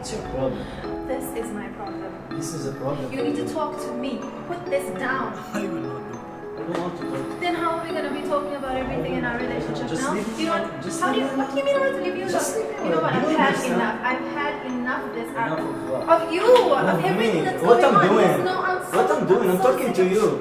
What's your problem? This is my problem. This is a problem. You need to talk to me. Put this down. I will not do. I don't want to talk. Then how are we going to be talking about everything in our relationship Just now? leave me You know alone. Just what? leave me What do you mean I want to leave you Just alone? leave me You know what? alone. I've You had understand? enough. I've had enough of this. Enough of what? Of you. Of everything that's What going I'm on. doing? There's no answer. What I'm doing? I'm so talking to sick. you.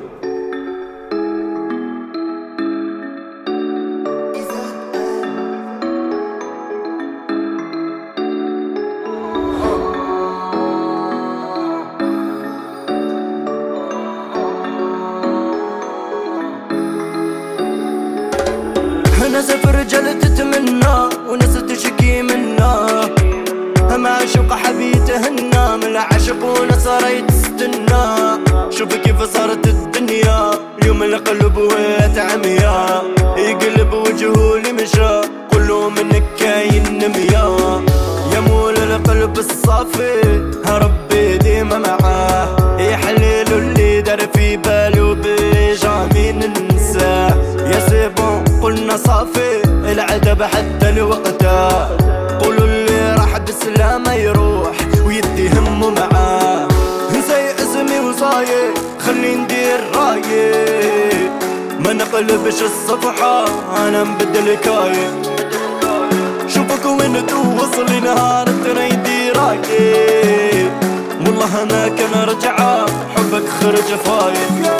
أنا سفر رجال تتمنى وناس تشكي منا مع شوق حبيتهن من العشق وناس راهي تستنى. شوف كيف صارت الدنيا اليوم القلب وهات عميا يقلب وجهه اللي مشى كله منك كاين نميا. يا مول القلب الصافي ربي ديما معاه يحلل اللي دار في بالي وباللي جامي ننساه. يا سيبون قلنا صافي العذاب حتى الوقتا قولوا اللي راح بالسلامة يروح ويدي همه معاه. نسي اسمي وصايي خلي ندير رايي ما نقلبش الصفحة انا نبدل كاي. شوفك وين توصلي نهار تريدي رايي والله ما كان رجعة حبك خرج فايد.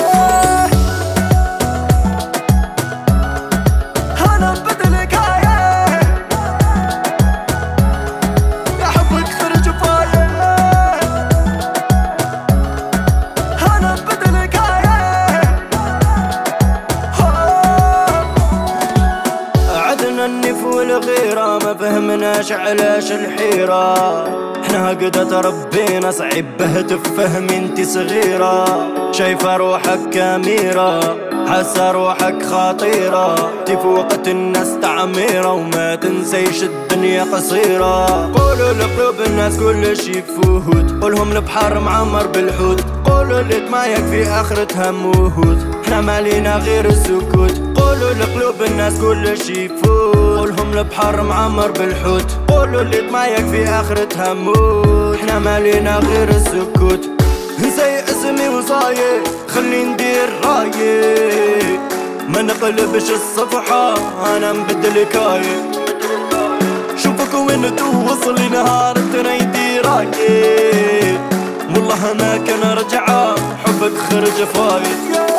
النف والغيرة ما فهمناش علاش الحيرة احنا هكذا تربينا صعيب به تفهم انتي صغيرة. شايفة روحك كاميرا حاسة روحك خطيرة تفوقت الناس تعميرة وما تنسيش الدنيا قصيرة. قولوا لقلوب الناس كل شي يفوت قولهم البحر معمر بالحوت قولوا اللي ما يكفي اخرتها موهوت احنا مالينا غير السكوت. قولوا لقلوب الناس كل شي يفوت قولهم البحر معمر بالحوت قولوا اللي ما يكفي اخرتها موت احنا مالينا غير السكوت. نسي اسمي وصايي خلي ندير رايي ما نقلبش الصفحة انا نبدل كاي. شوفك وين توصلي نهار تريدي رايي والله ما كان رجعة حبك خرج فايد.